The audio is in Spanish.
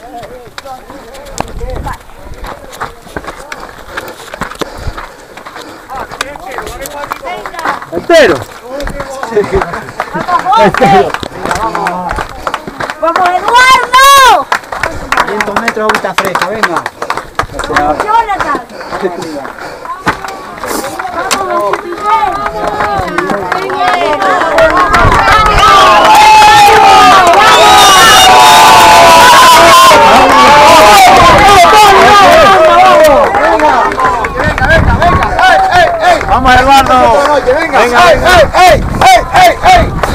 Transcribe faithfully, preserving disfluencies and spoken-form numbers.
¿Entero? ¡Vamos, vamos! ¡Vamos, Eduardo! quinientos metros de agüita fresca, venga. ¡Vamos, Jonathan! ¡Vamos, Eduardo! ¡Venga! ¡Ey, ey, ey, ey, ey!